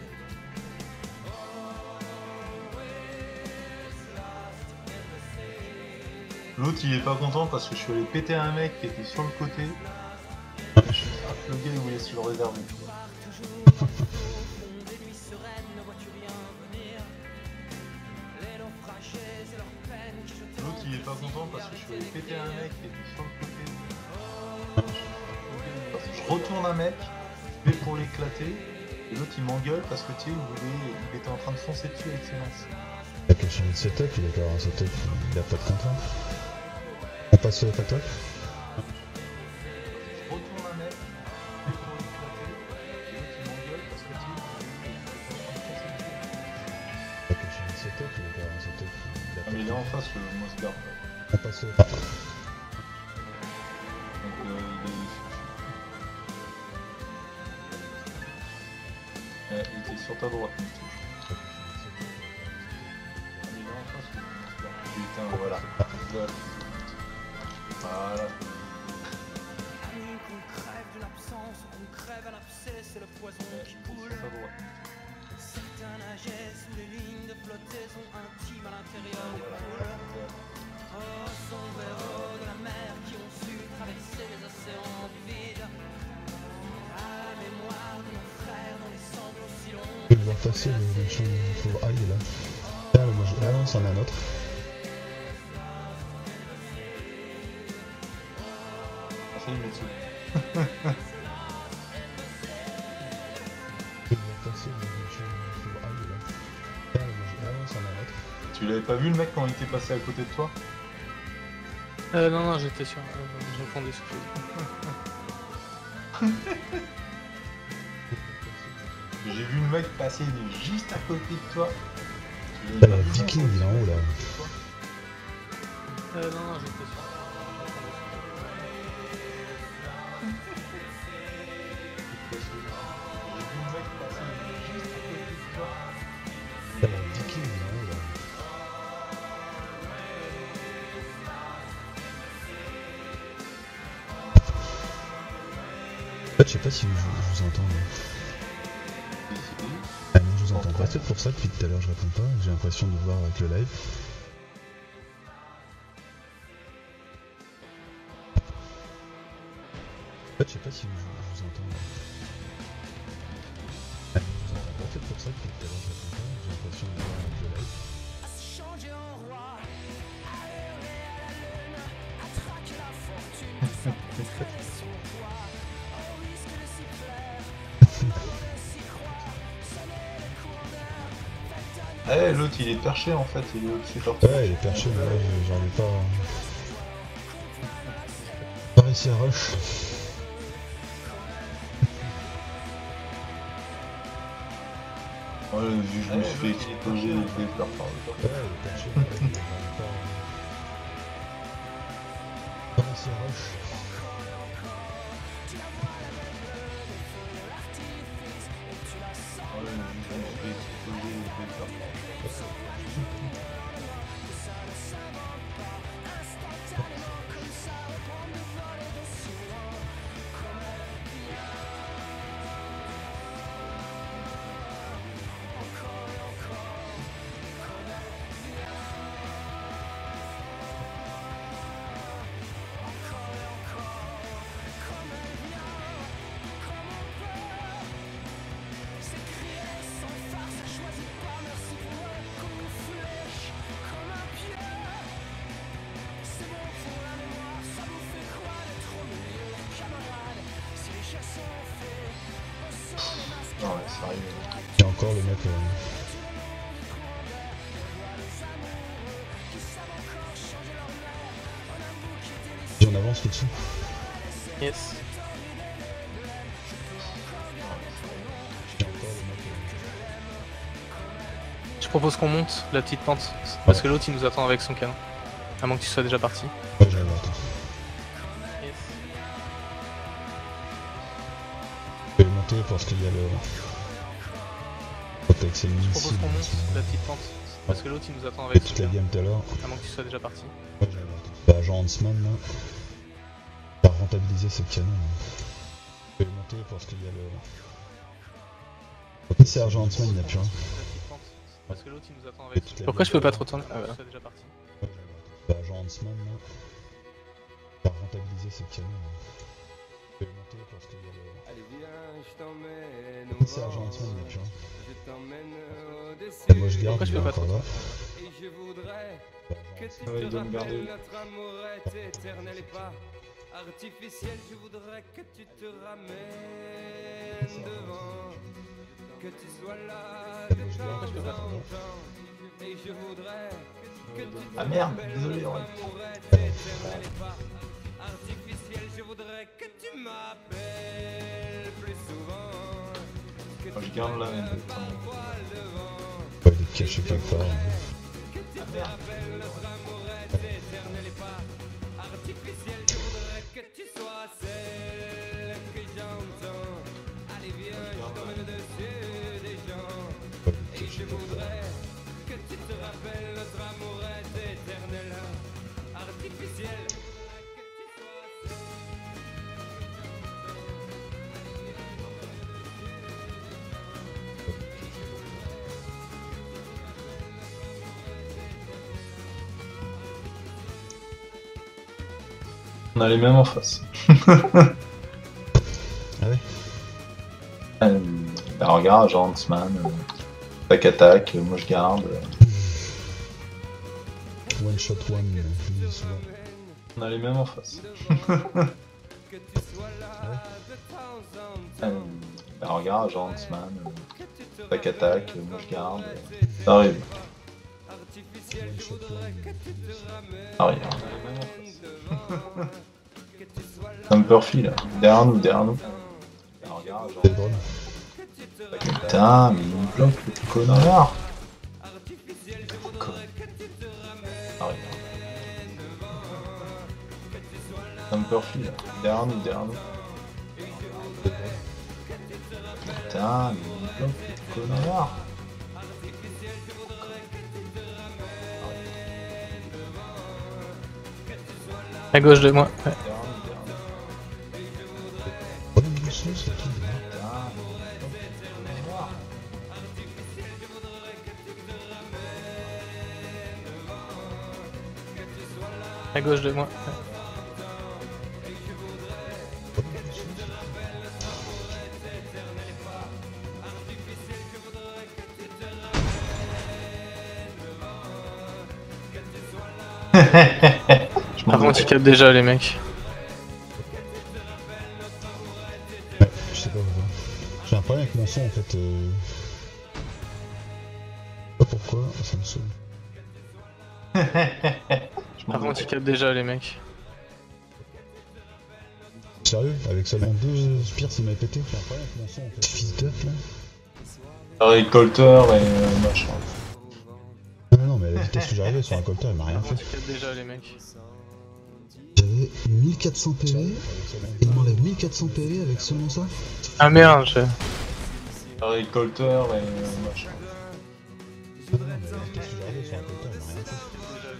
L'autre il est pas content parce que je suis allé péter un mec qui était sur le côté. Le gars il voulait se le réserver. L'autre il est pas content parce que je suis allé péter un mec qui était sur le côté. Je retourne un mec, je vais pour l'éclater, et l'autre il m'engueule parce que tu sais, il, voulait- il était en train de foncer dessus avec ses lances. Il a qu'à changer de setup, il a qu'à avoir un setup, il a pas de contrainte. On passe sur le factory. Je retourne un mec, je vais pour l'éclater, et l'autre il m'engueule parce que tu sais, il était en train de foncer dessus. Il a qu'à changer de setup, il a qu'à avoir un setup, il a Ah pas mais de il est en contrainte. face le Mosgar. On passe sur le factory. Donc euh, il est... Euh, il était sur ta droite, Mitsu. Ah, mais il est en face le Mosgar. Putain, voilà. Voilà. Voilà. Amis, qu'on crève de l'absence, qu'on crève à l'abcès, c'est le poison Ouais, qui il est coule. sur ta droite. Certains nageaient sous les lignes de flottaison intimes à l'intérieur des poules. Oh, sombres héros de la mer qui ont su traverser les océans du vide. À la mémoire de nos frères dont les sanglots si longs. Je vais le voir passer, le, le champ. Faut... Ah, il est là. Ah, moi, je... ah non, c'en est un autre. Ah, salut Mitsu. Je vais le voir passer, le, le champ. Faut... Ah, il est là. Ah, moi, je... ah non, c'en est un autre. Tu l'avais pas vu le mec quand il était passé à côté de toi? Euh, non, non, j'étais sur. Euh, je répondais sur J'ai vu le mec passer de juste à côté de toi. Tu l'avais Ah, pas le vu, Viking, non, il est en haut là. Euh, non, non, j'étais sur. J'ai vu le mec passer de juste à côté de toi. Ah, le Viking, il est en haut là. En fait, je sais pas si je, je vous entends. Mais... Décidé. Ah non, je vous entends pas. C'est peut-être pour ça que depuis tout à l'heure je réponds pas. J'ai l'impression de voir avec le live. En fait, je sais pas si vous, je vous entends. Ah, je vous entends pas, c'est pour ça que tout à l'heure je l'entends pas. J'ai l'impression de voir un vieux live. Changer en roi, aérer à la lune, attraquer la fortune, sans son poids, au risque de s'y plaire, de s'y croire, sonner les cours d'air, Eh, l'autre il est perché en fait, il est au-dessus de leur truc. Ouais, il est perché, mais là, je- j'en ai pas. Pas réussi à rush. Ouais, vu que je me suis fait exploser les fleurs par le Ouais, il est perché, mais là, j'en ai pas. Pas réussi à rush. Ouais, vu que je me suis fait exploser les fleurs par le Non, ouais, sérieux. Il y a encore le mec. Euh... Et on avance là-dessus. Yes. Il y a encore le mec. Euh... Je propose qu'on monte la petite pente. Parce que l'autre il nous attend avec son canon. À moins que tu sois déjà parti. Ouais, j'arrive, attends. Yes. Je vais monter parce qu'il y a le. Protex ennemi Je ici. propose qu'on donc monte c'est- la petite pente. Parce que l'autre il nous attend J'ai avec son toute la canon. game tout à l'heure. À moins que tu sois déjà parti. Ouais, j'arrive, attends. Bah, Jean Huntsman là. Il a rentabilisé ses canons. Je vais monter parce qu'il y a le. C'est Argent Huntsman, il n'y a plus rien. Parce que l'autre il nous attend avec Et son toute la Pourquoi je game peux pas tout te à l'heure. retourner? Ah voilà. Tu sois déjà parti. Ouais, j'arrive, attends. Bah, Jean Huntsman là. Il a rentabilisé ses canons. Je vais monter parce qu'il y a le. Allez viens, je t'emmène au C'est Argent Huntsman, il n'y a plus rien. Je t'emmène au-dessus. Et moi je garde, Pourquoi je il est peux pas encore là. Et je voudrais Bah, que Jean tu Ouais, il te doit me garder. rappelles notre amour est éternel et pas artificiel. Je voudrais que tu te ramènes devant, que tu sois là de Moi, je garde, temps je peux pas en faire. temps. Et je voudrais que tu te Ah merde, rappelles désolé, notre ouais. amour est éternel et pas artificiel. Je voudrais que tu m'appelles plus souvent. Que Moi, je tu garde la prennes même de temps. parfois le vent. Ouais, il est caché quelque part. Que tu te rappelles, notre amour est éternel et pas artificiel. Je voudrais que tu sois celle que j'entends. Allez viens, je t'emmène au-dessus des gens. Ouais, il est Et caché je quelque part. voudrais que tu te rappelles, notre amour est éternel, artificiel. Que tu sois celle On a les mêmes en face. Ah ouais. Euh, bah regarde, Jean Huntsman, euh, tac attaque, euh, moi je garde. euh. One shot one, euh, lui, souvent. On a les mêmes en face. que tu sois là Ah ouais. de temps en temps. Euh, bah regarde, Jean Huntsman, euh, tac attaque, euh, moi je garde. euh. Ça arrive. Artificiel, One je shot voudrais one, que euh, tu lui, te souvent. ramènes Ça arrive. On a les mêmes en face. devant, que tu sois là. Sumperfy là, derrière nous, derrière nous. Bah regarde, Jean C'est drôle. Putain, mais il me bloque le connard. Artificiel, je voudrais que tu te ramènes Ça arrive. Sumperfy là, derrière nous, derrière nous. Putain, mais il me bloque le connard. À gauche de moi. Ouais. Derrière nous, derrière nous. Oh, mais le son, c'est tout. Putain, mais il me bloque le connard. À gauche de moi. Ouais. Oh, mais le son, Je Par contre, ils capent déjà les mecs. Ouais, je sais pas pourquoi. J'ai un problème avec mon son en fait. Euh... Je sais pas pourquoi, ça me saoule. Par contre, ils capent déjà les mecs. Sérieux? Avec seulement deux spires, il m'a pété. J'ai un problème avec mon son en fait. Fils d'œuf là. Avec Colter et euh, machin. Non, non, mais à la vitesse où j'arrivais sur un colter, il m'a rien Par fait. contre, ils capent déjà les mecs. J'avais mille quatre cents P V, et il m'enlève mille quatre cents P V avec seulement ça. Ah merde, je... Avec Colter et euh, machin. Non, non, mais à la vitesse où j'arrivais sur un colter, il m'a rien fait.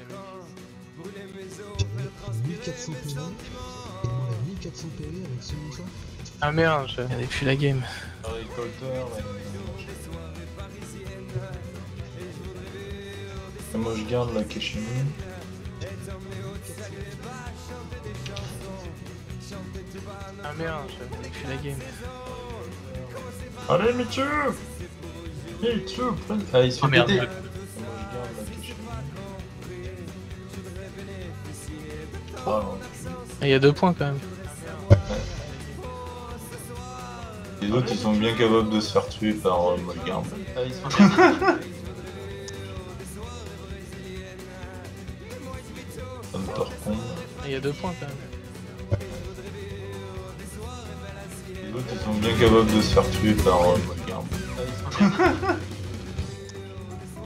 J'avais mille quatre cents P V, et il m'enlève mille quatre cents P V avec seulement ça. Ah merde, je... Regardez plus la game. Avec Colter et euh, machin. Et moi je garde la Keshimi. Ah merde, je... Regardez plus la game. Allez Mitsu Mitsu Ah il se fait Oh merde. péter. Et moi je garde la Keshimi. Ah non. Il y a deux points quand même. Les autres ils sont bien capables de se faire tuer par euh, Molgarm. Ah ils sont bien. Hunter con. Il y a deux points quand même. Les autres ils sont bien capables de se faire tuer par euh, Molgarm.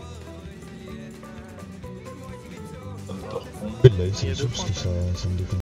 Là, il s'est parce que ça, ça me déconne.